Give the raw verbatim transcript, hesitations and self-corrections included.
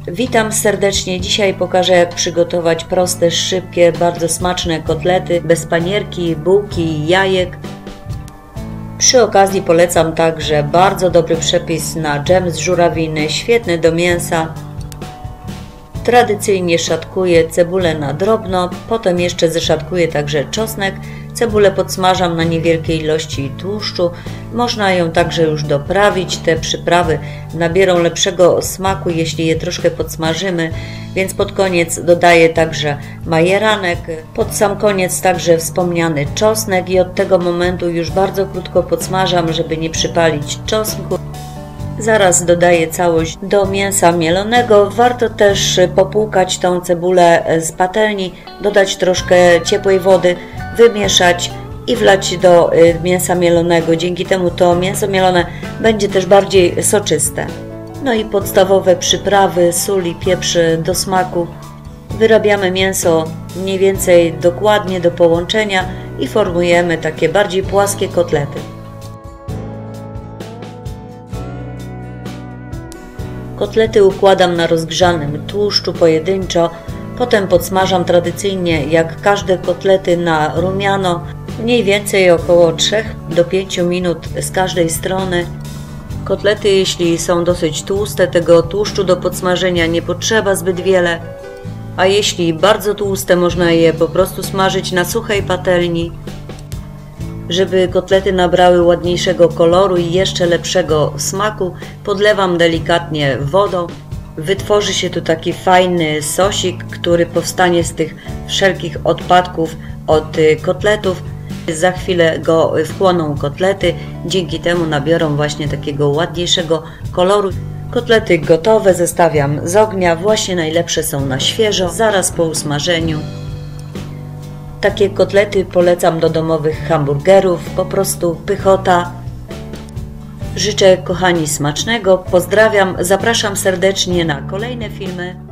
Witam serdecznie. Dzisiaj pokażę, jak przygotować proste, szybkie, bardzo smaczne kotlety bez panierki, bułki i jajek. Przy okazji polecam także bardzo dobry przepis na dżem z żurawiny, świetny do mięsa. Tradycyjnie szatkuję cebulę na drobno, potem jeszcze zeszatkuję także czosnek. Cebulę podsmażam na niewielkiej ilości tłuszczu. Można ją także już doprawić. Te przyprawy nabiorą lepszego smaku, jeśli je troszkę podsmażymy, więc pod koniec dodaję także majeranek. Pod sam koniec także wspomniany czosnek i od tego momentu już bardzo krótko podsmażam, żeby nie przypalić czosnku. Zaraz dodaję całość do mięsa mielonego. Warto też popłukać tą cebulę z patelni, dodać troszkę ciepłej wody, wymieszać i wlać do mięsa mielonego. Dzięki temu to mięso mielone będzie też bardziej soczyste. No i podstawowe przyprawy, sól i pieprz do smaku. Wyrabiamy mięso mniej więcej dokładnie do połączenia i formujemy takie bardziej płaskie kotlety. Kotlety układam na rozgrzanym tłuszczu pojedynczo, potem podsmażam tradycyjnie jak każde kotlety na rumiano, mniej więcej około trzy do pięciu minut z każdej strony. Kotlety, jeśli są dosyć tłuste, tego tłuszczu do podsmażenia nie potrzeba zbyt wiele, a jeśli bardzo tłuste, można je po prostu smażyć na suchej patelni. Żeby kotlety nabrały ładniejszego koloru i jeszcze lepszego smaku, podlewam delikatnie wodą. Wytworzy się tu taki fajny sosik, który powstanie z tych wszelkich odpadków od kotletów. Za chwilę go wchłoną kotlety, dzięki temu nabiorą właśnie takiego ładniejszego koloru. Kotlety gotowe, zestawiam z ognia, właśnie najlepsze są na świeżo, zaraz po usmażeniu. Takie kotlety polecam do domowych hamburgerów, po prostu pychota. Życzę, kochani, smacznego, pozdrawiam, zapraszam serdecznie na kolejne filmy.